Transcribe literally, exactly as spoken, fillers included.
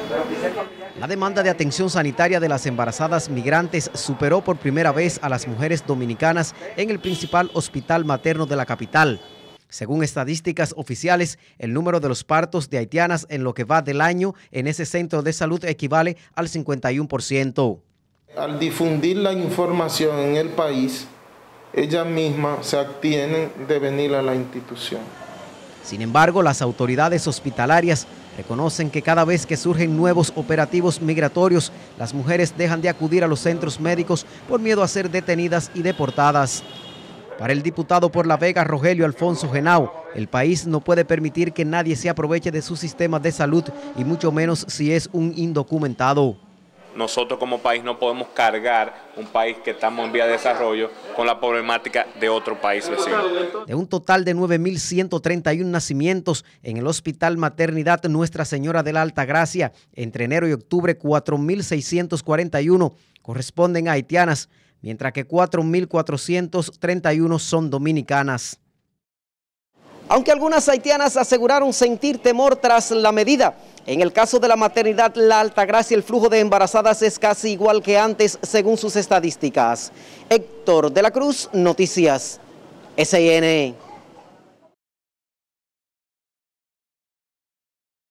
La demanda de atención sanitaria de las embarazadas migrantes superó por primera vez a las mujeres dominicanas en el principal hospital materno de la capital. Según estadísticas oficiales, el número de los partos de haitianas en lo que va del año en ese centro de salud equivale al cincuenta y uno por ciento. Al difundir la información en el país, ellas mismas se abstienen de venir a la institución. Sin embargo, las autoridades hospitalarias reconocen que cada vez que surgen nuevos operativos migratorios, las mujeres dejan de acudir a los centros médicos por miedo a ser detenidas y deportadas. Para el diputado por La Vega, Rogelio Alfonso Genao, el país no puede permitir que nadie se aproveche de su sistema de salud y mucho menos si es un indocumentado. Nosotros como país no podemos cargar un país que estamos en vía de desarrollo con la problemática de otro país vecino. De un total de nueve mil ciento treinta y uno nacimientos en el Hospital Maternidad Nuestra Señora de la Altagracia, entre enero y octubre cuatro mil seiscientos cuarenta y uno corresponden a haitianas, mientras que cuatro mil cuatrocientos treinta y uno son dominicanas. Aunque algunas haitianas aseguraron sentir temor tras la medida, en el caso de la maternidad La Altagracia el flujo de embarazadas es casi igual que antes según sus estadísticas. Héctor de la Cruz, Noticias S I N.